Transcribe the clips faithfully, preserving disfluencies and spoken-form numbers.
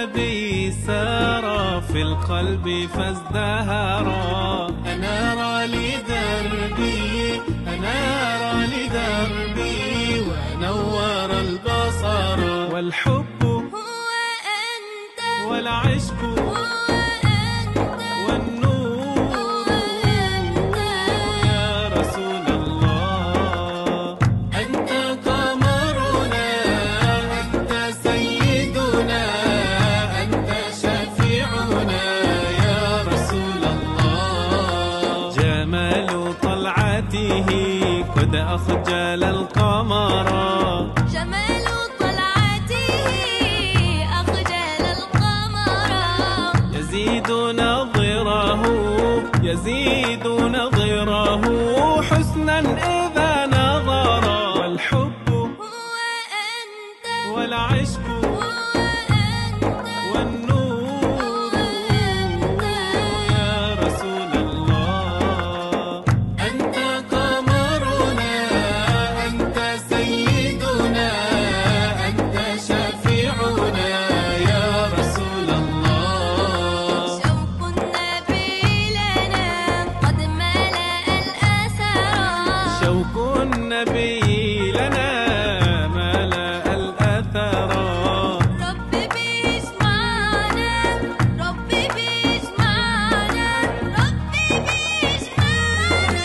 النبي سار في القلب فازدهرا. أنار لدربي أنار لدربي ونور البصر. والحب هو أنت والعشق هو أنت والنور هو أنت يا رسول الله. أنت قمرنا أنت سيدنا أنت شفيعنا يا رسول الله. جمال طلعته قد أخجل القمر. جمال طلعته أخجل القمر. يزيد نظره يزيد نظره حسنا إذا نظر. والحب هو أنت والعشق هو أنت والنور هو أنت يا رسول الله. أنت قمرنا أنت سيدنا أنت شفيعنا يا رسول الله. شوق النبي لنا قد ملأ الأثر. شوق النبي لنا ملأ الأثر. ربي بيجمعنا ربي بيجمعنا ربي بيجمعنا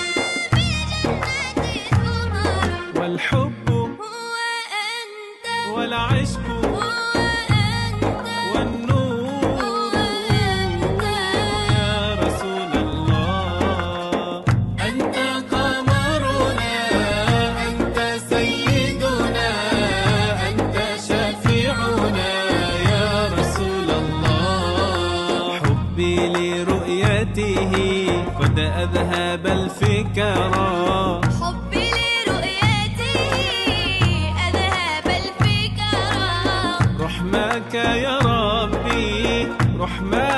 بجنة الأمر. والحب هو أنت والعشق هو أنت والنور هو أنت يا رسول الله. أنت قمرنا أنت سيدنا أنت شفيعنا يا رسول الله. حبي لرؤيته قد أذهب الفكرة. حبي لرؤيته أذهب الفكرة. رحمك يا ربي رحمك